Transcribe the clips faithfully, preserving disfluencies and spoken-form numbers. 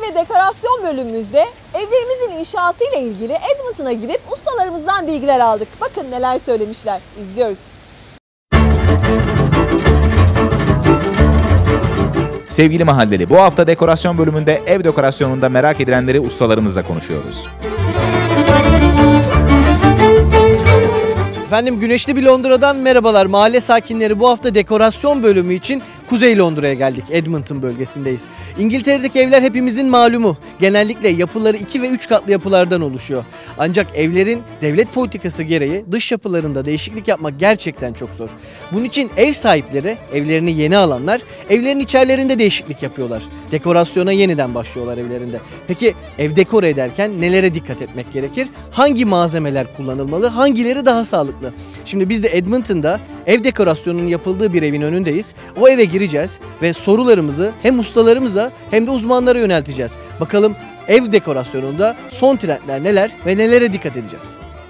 ve dekorasyon bölümümüzde evlerimizin inşaatı ile ilgili Edmonton'a gidip ustalarımızdan bilgiler aldık. Bakın neler söylemişler. İzliyoruz. Sevgili mahalleli, bu hafta dekorasyon bölümünde ev dekorasyonunda merak edilenleri ustalarımızla konuşuyoruz. Efendim güneşli bir Londra'dan merhabalar. Mahalle sakinleri, bu hafta dekorasyon bölümü için Kuzey Londra'ya geldik. Edmonton bölgesindeyiz. İngiltere'deki evler hepimizin malumu. Genellikle yapıları iki ve üç katlı yapılardan oluşuyor. Ancak evlerin devlet politikası gereği dış yapılarında değişiklik yapmak gerçekten çok zor. Bunun için ev sahipleri, evlerini yeni alanlar, evlerin içerilerinde değişiklik yapıyorlar. Dekorasyona yeniden başlıyorlar evlerinde. Peki ev dekore ederken nelere dikkat etmek gerekir? Hangi malzemeler kullanılmalı? Hangileri daha sağlıklı? Şimdi biz de Edmonton'da ev dekorasyonunun yapıldığı bir evin önündeyiz. O eve gireceğiz ve sorularımızı hem ustalarımıza hem de uzmanlara yönelteceğiz. Bakalım ev dekorasyonunda son trendler neler ve nelere dikkat edeceğiz?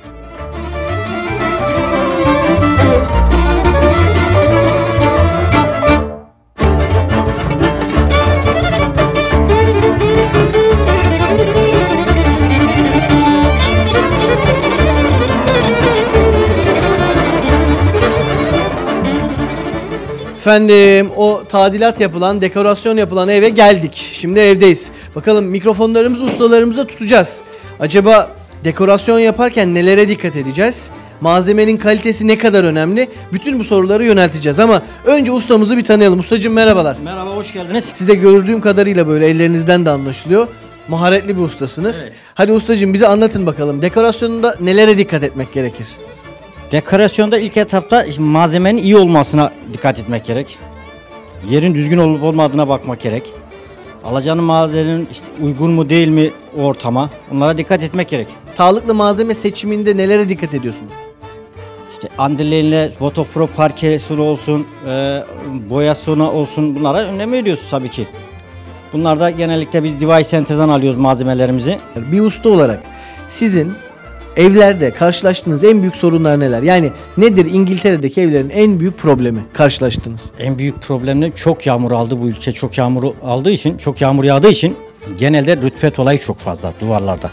Efendim o tadilat yapılan, dekorasyon yapılan eve geldik. Şimdi evdeyiz. Bakalım mikrofonlarımızı ustalarımıza tutacağız. Acaba dekorasyon yaparken nelere dikkat edeceğiz? Malzemenin kalitesi ne kadar önemli? Bütün bu soruları yönelteceğiz ama önce ustamızı bir tanıyalım. Ustacığım merhabalar. Merhaba, hoş geldiniz. Siz de gördüğüm kadarıyla böyle ellerinizden de anlaşılıyor. Maharetli bir ustasınız. Evet. Hadi ustacığım bize anlatın bakalım. Dekorasyonunda nelere dikkat etmek gerekir? Dekorasyonda ilk etapta malzemenin iyi olmasına dikkat etmek gerek. Yerin düzgün olup olmadığına bakmak gerek. Alacağın malzemenin işte uygun mu değil mi ortama, onlara dikkat etmek gerek. Sağlıklı malzeme seçiminde nelere dikkat ediyorsunuz? İşte andeleğinle waterproof parkesi olsun, e, boyasına olsun, bunlara önem veriyoruz tabii ki. Bunlar da genellikle biz Device Center'dan alıyoruz malzemelerimizi. Bir usta olarak sizin evlerde karşılaştığınız en büyük sorunlar neler? Yani nedir İngiltere'deki evlerin en büyük problemi karşılaştığınız? En büyük problemler çok yağmur aldı bu ülke. Çok yağmur aldığı için, çok yağmur yağdığı için genelde rütubet olayı çok fazla duvarlarda.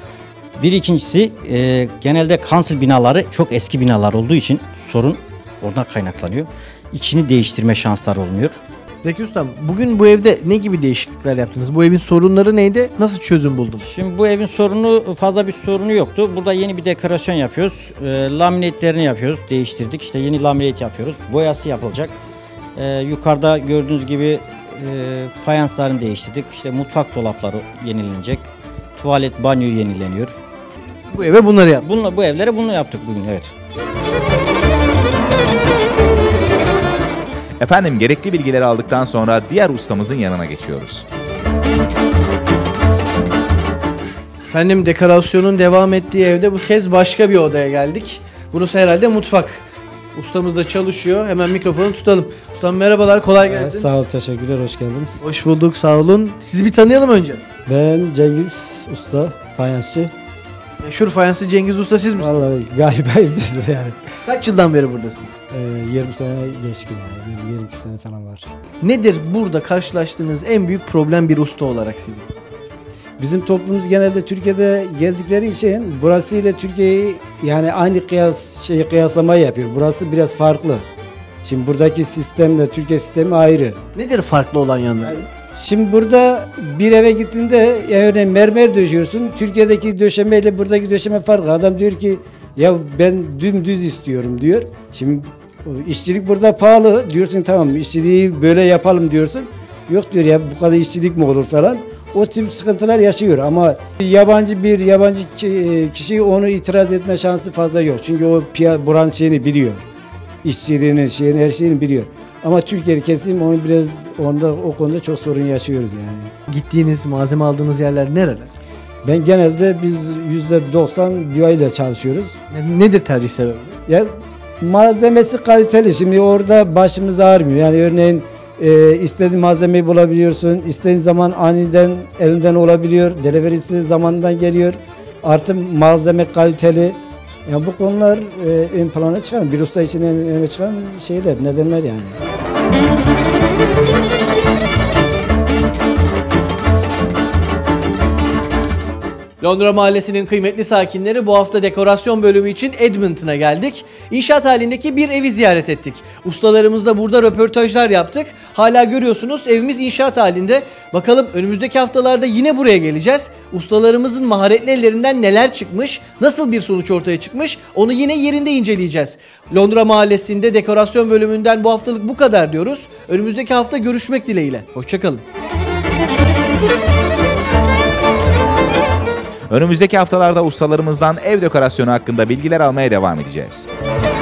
Bir ikincisi e, genelde kansıl binaları çok eski binalar olduğu için sorun oradan kaynaklanıyor. İçini değiştirme şansları olmuyor. Zeki Ustam, bugün bu evde ne gibi değişiklikler yaptınız? Bu evin sorunları neydi? Nasıl çözüm buldunuz? Şimdi bu evin sorunu, fazla bir sorunu yoktu. Burada yeni bir dekorasyon yapıyoruz. E, laminatlerini yapıyoruz, değiştirdik. İşte yeni laminate yapıyoruz. Boyası yapılacak. E, yukarıda gördüğünüz gibi e, fayanslarını değiştirdik. İşte mutfak dolapları yenilenecek. Tuvalet, banyo yenileniyor. Bu eve bunları yaptık. Bunla, bu evlere bunu yaptık bugün, evet. Efendim gerekli bilgileri aldıktan sonra diğer ustamızın yanına geçiyoruz. Efendim dekorasyonun devam ettiği evde bu kez başka bir odaya geldik. Burası herhalde mutfak. Ustamız da çalışıyor. Hemen mikrofonu tutalım. Ustam merhabalar, kolay gelsin. Evet, sağ ol, teşekkürler, hoş geldiniz. Hoş bulduk, sağ olun. Sizi bir tanıyalım önce. Ben Cengiz Usta, fayansçı. Meşhur fayansçı Cengiz Usta siz misiniz? Vallahi galibayım biz de yani. Kaç yıldan beri buradasınız? Ee, yirmi sene geçkin yani, yirmi yirmi iki sene falan var. Nedir burada karşılaştığınız en büyük problem bir usta olarak sizin? Bizim toplumumuz genelde Türkiye'de geldikleri için burası ile Türkiye'yi yani aynı kıyas şey kıyaslamayı yapıyor. Burası biraz farklı. Şimdi buradaki sistemle Türkiye sistemi ayrı. Nedir farklı olan yanları? Şimdi burada bir eve gittiğinde yani mermer döşüyorsun. Türkiye'deki döşemeyle buradaki döşeme farklı. Adam diyor ki ya ben dümdüz istiyorum diyor. Şimdi işçilik burada pahalı. Diyorsun tamam işçiliği böyle yapalım diyorsun. Yok diyor ya bu kadar işçilik mi olur falan. O tip sıkıntılar yaşıyor ama yabancı bir yabancı kişi onu itiraz etme şansı fazla yok. Çünkü o buranın şeyini biliyor. İşçiliğini, şeyini, her şeyini biliyor. Ama Türkiye'li kesim onu biraz onda o konuda çok sorun yaşıyoruz yani. Gittiğiniz, malzeme aldığınız yerler nereler? Ben genelde biz yüzde doksan Diva ile çalışıyoruz. Nedir tercih sebebiniz? Ya malzemesi kaliteli. Şimdi orada başımız ağrımıyor. Yani örneğin e, istediğin malzemeyi bulabiliyorsun. İstediğin zaman aniden elinden olabiliyor. Delivery'si zamanından geliyor. Artı malzeme kaliteli. Yani bu konular e, ön plana çıkan, bir usta için en öne çıkan şeyler, nedenler yani. Londra Mahallesi'nin kıymetli sakinleri, bu hafta dekorasyon bölümü için Edmonton'a geldik. İnşaat halindeki bir evi ziyaret ettik. Ustalarımızla burada röportajlar yaptık. Hala görüyorsunuz evimiz inşaat halinde. Bakalım önümüzdeki haftalarda yine buraya geleceğiz. Ustalarımızın maharetli ellerinden neler çıkmış, nasıl bir sonuç ortaya çıkmış, onu yine yerinde inceleyeceğiz. Londra Mahallesi'nde dekorasyon bölümünden bu haftalık bu kadar diyoruz. Önümüzdeki hafta görüşmek dileğiyle. Hoşçakalın. Önümüzdeki haftalarda ustalarımızdan ev dekorasyonu hakkında bilgiler almaya devam edeceğiz.